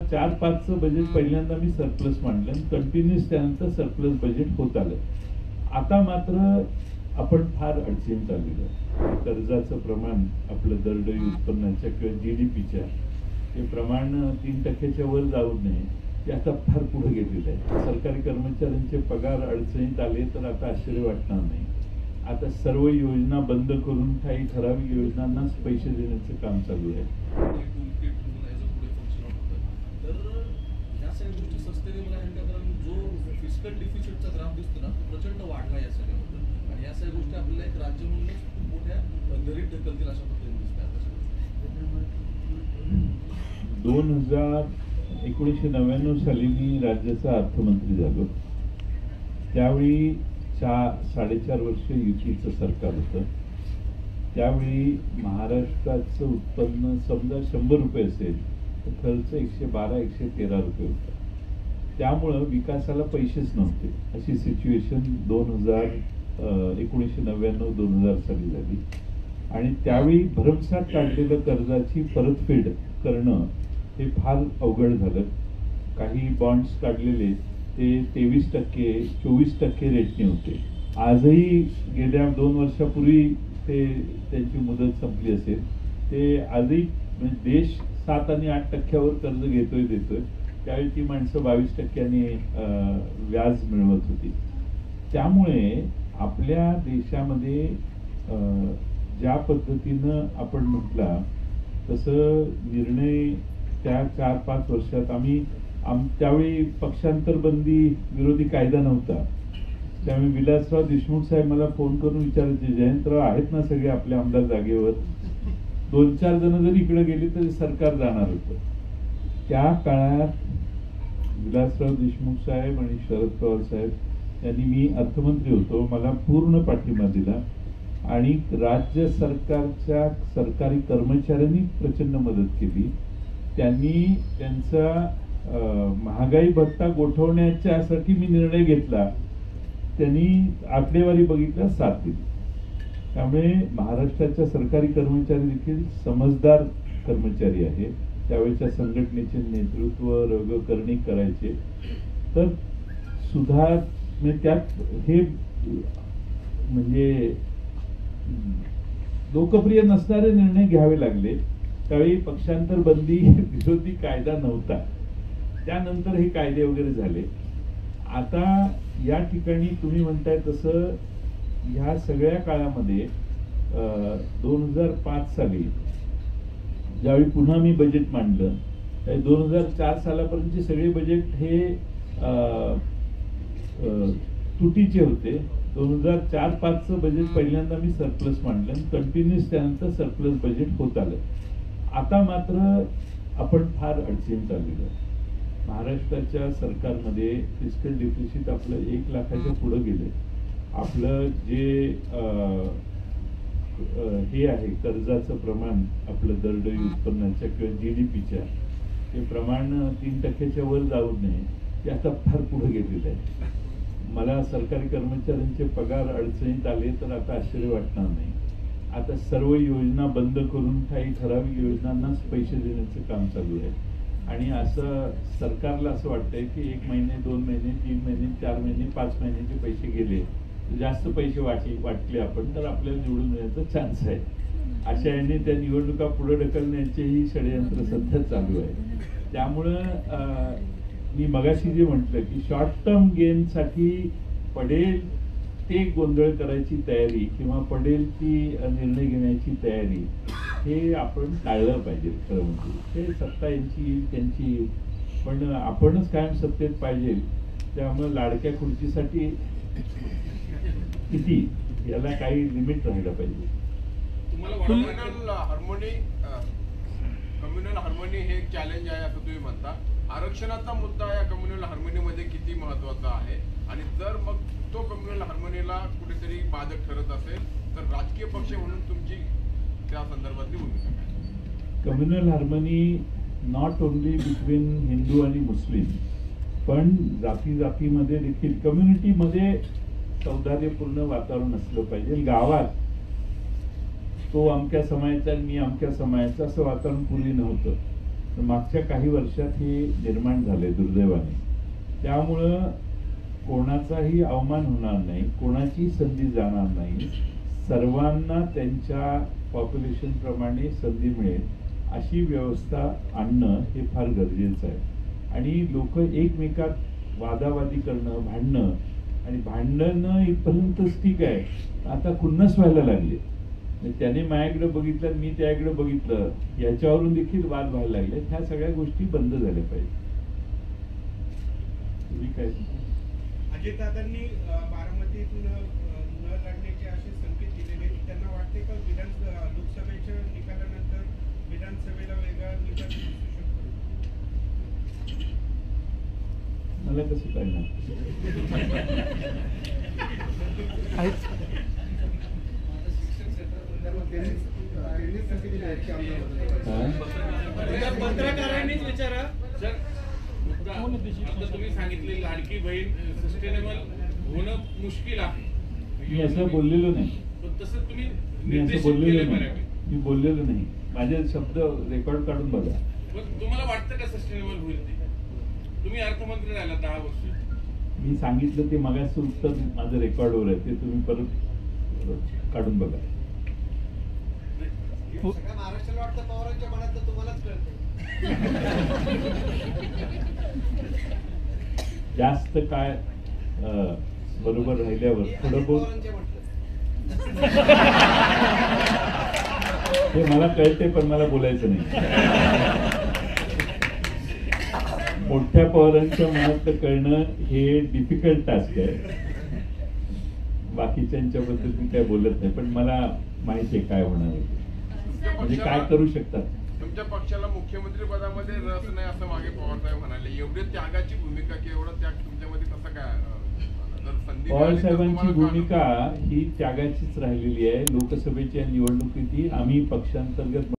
4-5चं budget पहिल्यांदा मी surplus मांडलं, कंटिन्युअस त्यानंतर सरप्लस बजेट होत आलं. आता मात्र आपण फार अडचणीत आलेलो आहे. कर्जाचं प्रमाण आपलं दरडोई उत्पन्नाच्या किंवा GDPच्या हे प्रमाण 3% वर जाऊ नये, ते आता फार पुढे गेलेलं आहे. सरकारी कर्मचाऱ्यांचे पगार अडचणीत आले तर आता आश्चर्य वाटणार नाही. आता सर्व योजना बंद करून काही ठराविक योजनांनाच पैसे देण्याचं काम चालू आहे. फिस्कल डिफिसिटचा ग्राफ दिसतो ना, तो प्रचंड वाढला या सगळ्याबद्दल, आणि या सगळ्या गोष्टी आपल्याला एक राज्य म्हणूनच खूप मोठ्या दरीत ढकलतील अशा पद्धतीने दिसतात. 1999 साली मी राज्याचा अर्थमंत्री झालो. त्यावेळी 4-4.5 वर्ष युतीचं सरकार होतं. त्यावेळी महाराष्ट्राचं उत्पन्न समजा 100 रुपये असेल तर खर्च 112-113 रुपये होता. त्यामुळं विकासाला पैसेच नव्हते, अशी सिच्युएशन 1999-2000 साली झाली. आणि त्यावेळी भरमसाठ काढलेलं कर्जाची परतफेड करणं हे फार अवघड झालं. काही बॉन्ड्स काढलेले ते 23%, 24% रेटने होते. आजही गेल्या 2 वर्षापूर्वी ते त्यांची मुदत संपली असेल, ते आजही म्हणजे देश 7 आणि 8% कर्ज देतोय. त्यावेळी ती माणसं 22% व्याज मिळवत होती. त्यामुळे आपल्या देशामध्ये ज्या पद्धतीनं आपण म्हटला तसं निर्णय त्या 4-5 वर्षात त्यावेळी पक्षांतर बंदी विरोधी कायदा नव्हता. त्यामुळे विलासराव देशमुख साहेब मला फोन करून विचारायचे, जयंतराव आहेत ना सगळे आपले आमदार जागेवर, 2-4 जण जरी इकडे गेली तरी सरकार जाणार होतं. त्या काळात विलासराव देशमुख साहेब आणि शरद पवार साहेब यांनी, मी अर्थमंत्री होतो, मला पूर्ण पाठिंबा दिला आणि राज्य सरकारच्या सरकारी कर्मचाऱ्यांनी प्रचंड मदत केली. त्यांनी त्यांचा महागाई भत्ता गोठवण्याच्यासाठी मी निर्णय घेतला. त्यांनी आकडेवारी बघितल्या, साथ दिली. त्यामुळे महाराष्ट्राच्या सरकारी कर्मचारी देखील समजदार कर्मचारी आहे. त्यावेळेच्या संघटनेचे नेतृत्व रंगकर्णी करायचे. तर सुधार म्हणजे त्यात हे म्हणजे लोकप्रिय नसणारे निर्णय घ्यावे लागले. त्यावेळी पक्षांतर बंदी विरोधी कायदा नव्हता. त्यानंतर हे कायदे वगैरे झाले. आता या ठिकाणी तुम्ही म्हणताय तसं ह्या सगळ्या काळामध्ये 2005 साली ज्यावेळी पुन्हा मी बजेट मांडलं, 2004 सालापर्यंतचे सगळे बजेट हे तुटीचे होते. 2004-5चं बजेट पहिल्यांदा मी सरप्लस मांडलं, कंटिन्युअस त्यानंतर सरप्लस बजेट होत आलं. आता मात्र आपण फार अडचणीत आलेलो आहे. महाराष्ट्राच्या सरकारमध्ये फिस्कल डिफिसिट आपलं 1 लाखाच्या पुढे गेले. आपलं जे हे आहे कर्जाचं प्रमाण आपलं दरडोई उत्पन्नाच्या किंवा GDPच्या हे प्रमाण 3% वर जाऊ नये, ते आता फार पुढे गेलेलं आहे. मला सरकारी कर्मचाऱ्यांचे पगार अडचणीत आले तर आता आश्चर्य वाटणार नाही. आता सर्व योजना बंद करून काही ठराविक योजनांनाच पैसे देण्याचं काम चालू आहे. आणि असं सरकारला असं वाटतंय की 1 महिने, 2 महिने, 3 महिने, 4 महिने, 5 महिन्याचे पैसे गेले, जास्त पैसे वाटले आपण तर आपल्याला निवडून येण्याचा चान्स आहे. अशा याने त्या निवडणुका पुढे ढकलण्याचेही षडयंत्र सध्या चालू आहे. त्यामुळं मी मगाशी जे म्हटलं की शॉर्ट टर्म गेनसाठी पडेल ते गोंधळ करायची तयारी किंवा पडेल ती निर्णय घेण्याची तयारी हे आपण टाळलं पाहिजे. खरं म्हणजे ते सत्ता यांची त्यांची, पण आपणच कायम सत्तेत पाहिजे. त्यामुळे लाडक्या खुर्चीसाठी किती याला काही लिमिट राहायला पाहिजे. कम्युनल हार्मोनी हे चॅलेंज आहे असं तुम्ही म्हणता. आरक्षणाचा मुद्दा या कम्युनल हार्मोनीमध्ये किती महत्वाचा आहे, आणि जर मग तो कम्युनल हार्मोनीला कुठेतरी बाधक ठरत असेल तर राजकीय पक्ष म्हणून तुमची त्या संदर्भातली भूमिका काय? Communal harmony not only between Hindu आणि मुस्लिम, पण जातीमध्ये देखील कम्युनिटीमध्ये सौहार्दपूर्ण वातावरण असलं पाहिजे. गावात तो अमक्या समाजाचा आणि मी अमक्या समाजाचा असं वातावरण पूर्वी नव्हतं. पण मागच्या काही वर्षात हे निर्माण झाले दुर्दैवाने. त्यामुळं कोणाचाही अवमान होणार नाही, कोणाची संधी जाणार नाही, सर्वांना त्यांच्या पॉप्युलेशन प्रमाणे संधी मिळेल अशी व्यवस्था आणणं हे फार गरजेचं आहे. आणि लोक एकमेकात वादावादी करणं, भांडणं, आणि भांडणं इथपर्यंतच ठीक आहे, आता खुन्नस व्हायला लागले. त्याने माझ्याकडे बघितलं, मी त्याकडे बघितलं, याच्यावरून देखील वाद व्हायला लागले. ह्या सगळ्या गोष्टी बंद झाल्या पाहिजे. तुम्ही काय सांगता? अजितदादांनी बारामतीतून न लढण्याचे असे संकेत दिलेले, त्यांना वाटते का लोकसभेच्या निकालानंतर विधानसभेला वेगळा निकाल दिसू शकतो? मला कसं कळणार? पत्रकारांनीच विचारा. आता तुम्ही सांगितले लाडकी बहीण सस्टेनेबल होणं मुश्किल आहे. मी असं बोललेलो नाही. पण तसं तुम्ही मी असं निर्देशित बोललेलो केलं नाही. बऱ्यापैकी. मी बोललेलो नाही. माझे शब्द रेकॉर्ड काढून बघा. पण तुम्हाला वाटतं का सस्टेनेबल होईल ते? तुम्ही अर्थमंत्री राहिला 10 वर्ष. मी सांगितलं ते मगाचं उत्तर माझं रेकॉर्डवर आहे, ते तुम्ही परत काढून बघा. सगळ्या महाराष्ट्राला वाटतं पवारांच्या मनातलं तुम्हालाच कळतं. जास्त काय बरोबर राहिल्यावर थोडं बहुत पवारांचे म्हटलं. हे मला कळते, पण मला बोलायचं नाही. मोठ्या पवारांच्या मनात कळणं हे डिफिकल्ट टास्क आहे. बाकीच्यांच्या बद्दल मी काय बोलत नाही, पण मला माहिती आहे काय होणार आहे, म्हणजे काय करू शकतात. तुमच्या पक्षाला मुख्यमंत्री पदामध्ये रस नाही असं मागे पवार साहेब म्हणाले. एवढी त्यागाची भूमिका की एवढा त्याग तुमच्यामध्ये कसा काय? जर संधी पवार मिळाली तर साहेबांची तुम्हाला का भूमिका ही त्यागाचीच राहिलेली आहे. लोकसभेच्या निवडणुकीत आम्ही पक्षांतर्गत